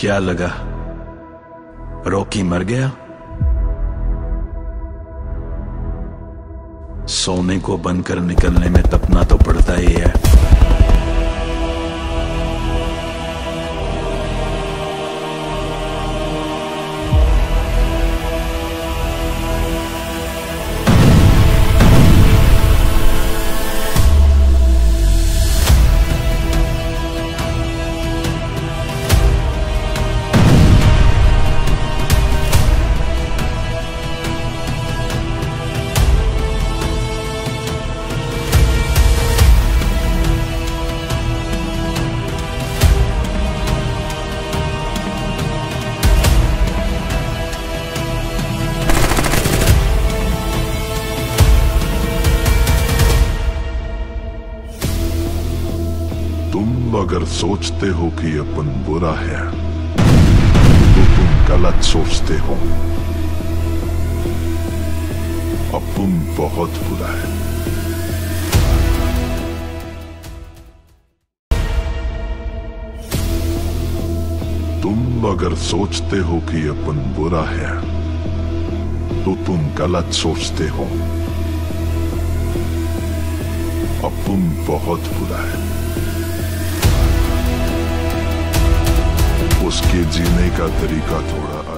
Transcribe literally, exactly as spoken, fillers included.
क्या लगा, रॉकी मर गया? सोने को बनकर निकलने में तपना तो पड़ता ही है। तुम अगर सोचते हो कि अपन बुरा है तो तुम गलत सोचते हो। अपन बहुत बुरा है। तुम अगर सोचते हो कि अपन बुरा है तो तुम गलत सोचते हो। अपन बहुत बुरा है। उसके जीने का तरीका थोड़ा